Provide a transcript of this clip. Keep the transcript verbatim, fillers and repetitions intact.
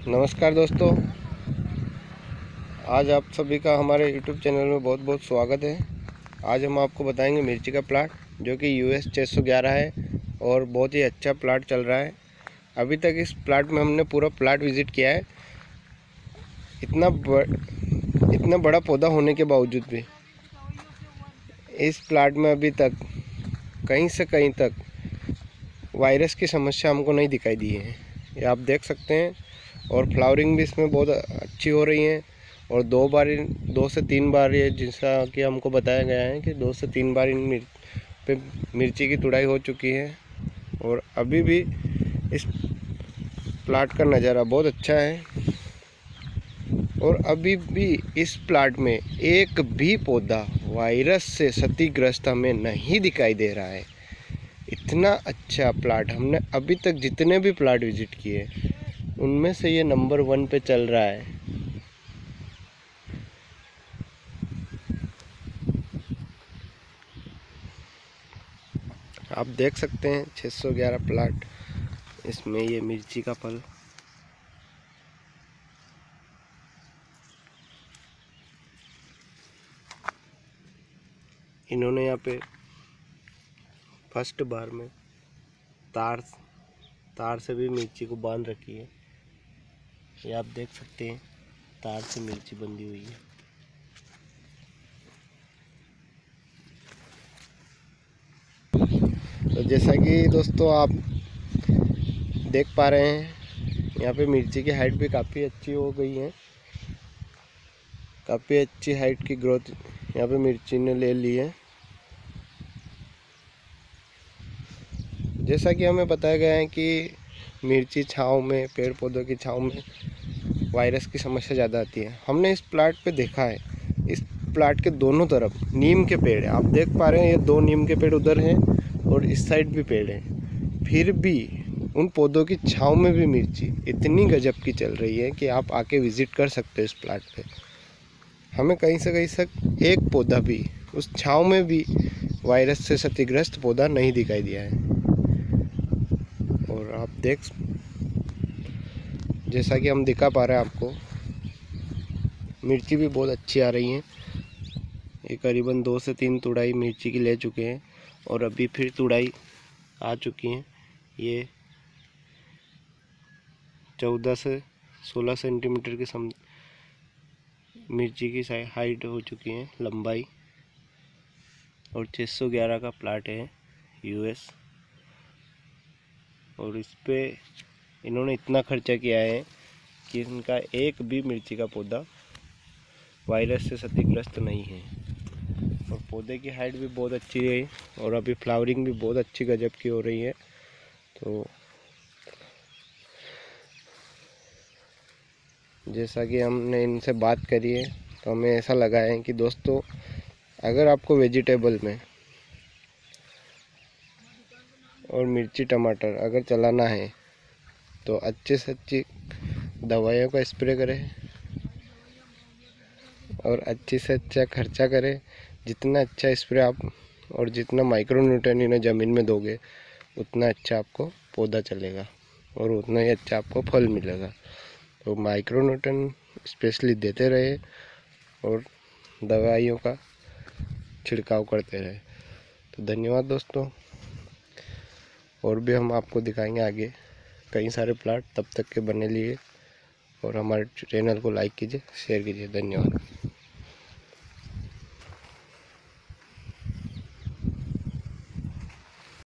नमस्कार दोस्तों, आज आप सभी का हमारे यूट्यूब चैनल में बहुत बहुत स्वागत है। आज हम आपको बताएंगे मिर्ची का प्लाट जो कि यूएस छः सौ ग्यारह है और बहुत ही अच्छा प्लाट चल रहा है। अभी तक इस प्लाट में हमने पूरा प्लाट विज़िट किया है। इतना ब, इतना बड़ा पौधा होने के बावजूद भी इस प्लाट में अभी तक कहीं से कहीं तक वायरस की समस्या हमको नहीं दिखाई दी है। ये आप देख सकते हैं। और फ्लावरिंग भी इसमें बहुत अच्छी हो रही है और दो बार दो से तीन बार ये जैसा कि हमको बताया गया है कि दो से तीन बार इन मिर्च पे मिर्ची की तुड़ाई हो चुकी है। और अभी भी इस प्लाट का नज़ारा बहुत अच्छा है और अभी भी इस प्लाट में एक भी पौधा वायरस से क्षतिग्रस्त हमें नहीं दिखाई दे रहा है। इतना अच्छा प्लाट हमने अभी तक जितने भी प्लाट विज़िट किए उनमें से ये नंबर वन पे चल रहा है। आप देख सकते हैं छः सौ ग्यारह प्लाट, इसमें ये मिर्ची का फल इन्होंने यहाँ पे फर्स्ट बार में तार तार से भी मिर्ची को बांध रखी है। ये आप देख सकते हैं, तार से मिर्ची बंधी हुई है। तो जैसा कि दोस्तों आप देख पा रहे हैं, यहाँ पे मिर्ची की हाइट भी काफ़ी अच्छी हो गई है। काफ़ी अच्छी हाइट की ग्रोथ यहाँ पे मिर्ची ने ले ली है। जैसा कि हमें बताया गया है कि मिर्ची छाँव में, पेड़ पौधों की छाँव में वायरस की समस्या ज़्यादा आती है। हमने इस प्लाट पे देखा है, इस प्लाट के दोनों तरफ नीम के पेड़ हैं। आप देख पा रहे हैं, ये दो नीम के पेड़ उधर हैं और इस साइड भी पेड़ हैं। फिर भी उन पौधों की छाँव में भी मिर्ची इतनी गजब की चल रही है कि आप आके विज़िट कर सकते हो इस प्लाट पे। हमें कहीं से कहीं तक एक पौधा भी उस छाँव में भी वायरस से क्षतिग्रस्त पौधा नहीं दिखाई दिया है। और आप देख, जैसा कि हम दिखा पा रहे हैं आपको, मिर्ची भी बहुत अच्छी आ रही है। ये करीबन दो से तीन तुड़ाई मिर्ची की ले चुके हैं और अभी फिर तुड़ाई आ चुकी हैं। ये चौदह से सोलह सेंटीमीटर की सम मिर्ची की हाइट हो चुकी है, लंबाई। और छः सौ ग्यारह का प्लाट है यूएस। और इस पे इन्होंने इतना खर्चा किया है कि इनका एक भी मिर्ची का पौधा वायरस से क्षतिग्रस्त नहीं है। और पौधे की हाइट भी बहुत अच्छी है और अभी फ्लावरिंग भी बहुत अच्छी गजब की हो रही है। तो जैसा कि हमने इनसे बात करी है तो हमें ऐसा लगा है कि दोस्तों, अगर आपको वेजिटेबल में और मिर्ची टमाटर अगर चलाना है तो अच्छे से अच्छी दवाइयों का स्प्रे करें और अच्छे से अच्छा खर्चा करें। जितना अच्छा स्प्रे आप और जितना माइक्रो न्यूट्रिएंट इन्हें ज़मीन में दोगे उतना अच्छा आपको पौधा चलेगा और उतना ही अच्छा आपको फल मिलेगा। तो माइक्रो न्यूट्रिएंट स्पेशली देते रहे और दवाइयों का छिड़काव करते रहे। तो धन्यवाद दोस्तों, और भी हम आपको दिखाएंगे आगे कई सारे प्लाट। तब तक के बने लिए और हमारे चैनल को लाइक कीजिए, शेयर कीजिए। धन्यवाद।